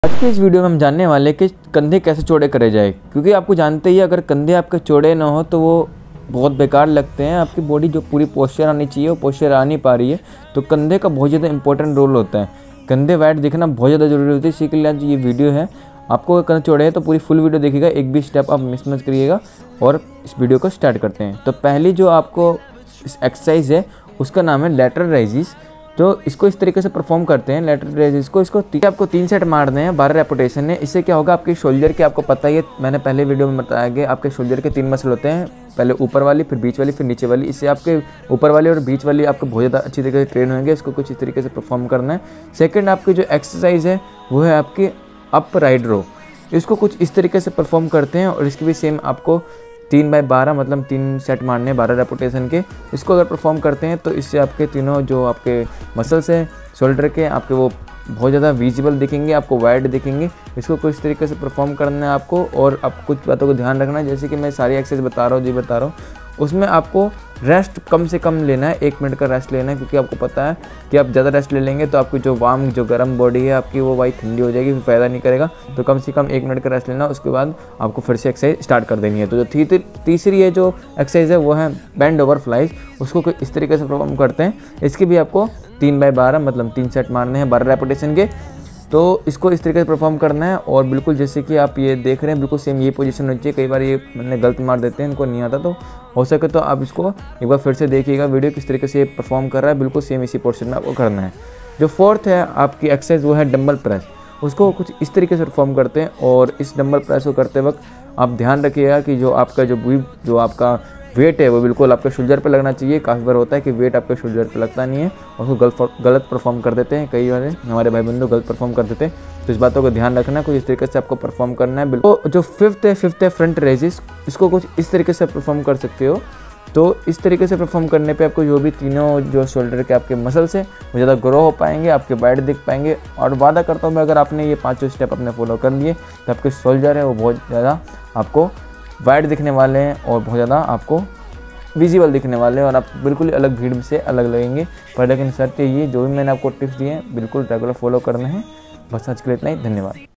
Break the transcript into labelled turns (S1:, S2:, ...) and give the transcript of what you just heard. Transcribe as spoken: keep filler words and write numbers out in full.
S1: आज के इस वीडियो में हम जानने वाले हैं कि कंधे कैसे चौड़े करे जाए, क्योंकि आपको जानते ही अगर कंधे आपके चौड़े ना हो तो वो बहुत बेकार लगते हैं। आपकी बॉडी जो पूरी पोस्चर आनी चाहिए वो पोस्चर आ नहीं पा रही है, तो कंधे का बहुत ज़्यादा इंपॉर्टेंट रोल होता है। कंधे वाइड दिखना बहुत ज़्यादा ज़रूरी होती है, इसी के लिए आज ये वीडियो है। आपको अगर कंधे चौड़े हैं तो पूरी फुल वीडियो देखिएगा, एक भी स्टेप आप मिस मत करिएगा। और इस वीडियो को स्टार्ट करते हैं। तो पहली जो आपको इस एक्सरसाइज है उसका नाम है लैटरल रेजिस। तो इसको इस तरीके से परफॉर्म करते हैं लैटरल रेजिस को। इसको ती, आपको तीन सेट मारने हैं बारह रेपिटेशन है। इससे क्या होगा, आपके शोल्डर के, आपको पता ही है, मैंने पहले वीडियो में बताया गया, आपके शोल्डर के तीन मसल होते हैं, पहले ऊपर वाली, फिर बीच वाली, फिर नीचे वाली। इससे आपके ऊपर वाली और बीच वाली आपको बहुत ज़्यादा अच्छी तरीके से ट्रेन होंगे। इसको कुछ इस तरीके से परफॉर्म करना है। सेकेंड आपकी जो एक्सरसाइज है वो है आपकी अप राइट रो। इसको कुछ इस तरीके से परफॉर्म करते हैं और इसकी भी सेम आपको तीन बाई बारह मतलब तीन सेट मारने बारह रेपुटेशन के। इसको अगर परफॉर्म करते हैं तो इससे आपके तीनों जो आपके मसल्स हैं शोल्डर के, आपके वो बहुत ज़्यादा विजिबल दिखेंगे, आपको वाइड दिखेंगे। इसको कुछ तरीके से परफॉर्म करना है आपको। और आप कुछ बातों को ध्यान रखना है, जैसे कि मैं सारी एक्सरसाइज बता रहा हूँ जी बता रहा हूँ, उसमें आपको रेस्ट कम से कम लेना है, एक मिनट का रेस्ट लेना है। क्योंकि आपको पता है कि आप ज़्यादा रेस्ट ले लेंगे तो आपकी जो वार्म जो गर्म बॉडी है आपकी वो भाई ठंडी हो जाएगी, फिर फ़ायदा नहीं करेगा। तो कम से कम एक मिनट का रेस्ट लेना, उसके बाद आपको फिर से एक्सरसाइज स्टार्ट कर देनी है। तो जो थी, तीसरी है जो एक्सरसाइज है वो है बेंड ओवर फ्लाइज। उसको इस तरीके से परफॉर्म करते हैं। इसकी भी आपको तीन बाई बारह मतलब तीन सेट मारने हैं बारह रेपिटेशन के। तो इसको इस तरीके से परफॉर्म करना है। और बिल्कुल जैसे कि आप ये देख रहे हैं, बिल्कुल सेम ये पोजीशन होनी चाहिए। कई बार ये मैंने गलत मार देते हैं, इनको नहीं आता, तो हो सके तो आप इसको एक बार फिर से देखिएगा वीडियो किस तरीके से ये परफॉर्म कर रहा है। बिल्कुल सेम इसी पोर्शन में आपको करना है। जो फोर्थ है आपकी एक्सरसाइज वो है डंबल प्रेस। उसको कुछ इस तरीके से परफॉर्म करते हैं। और इस डंबल प्रेस को करते वक्त आप ध्यान रखिएगा कि जो आपका जो जो आपका वेट है वो बिल्कुल आपके शोल्डर पे लगना चाहिए। काफ़ी बार होता है कि वेट आपके शोल्डर पे लगता नहीं है, उसको गलत गलत परफॉर्म कर देते हैं। कई बार हमारे भाई बंधु गलत परफॉर्म कर देते हैं। तो इस बातों को ध्यान रखना है, कुछ इस तरीके से आपको परफॉर्म करना है। बिल्कुल तो जो फिफ्थ है फिफ्थ है फ्रंट रेजिस। इसको कुछ इस तरीके से परफॉर्म कर सकते हो। तो इस तरीके से परफॉर्म करने पे आपको जो भी तीनों जो शोल्डर के आपके मसल्स हैं वो ज़्यादा ग्रो हो पाएंगे, आपके वाइड दिख पाएंगे। और वादा करता हूँ मैं, अगर आपने ये पाँचों स्टेप अपने फॉलो कर लिए तो आपके शोल्डर है वो बहुत ज़्यादा आपको वाइड दिखने वाले हैं और बहुत ज़्यादा आपको विजिबल दिखने वाले हैं। और आप बिल्कुल अलग भीड़ से अलग लगेंगे। पर लेकिन शर्त ये, जो भी मैंने आपको टिप्स दिए हैं बिल्कुल रेगुलर फॉलो करने हैं। बस आज के लिए इतना ही, धन्यवाद।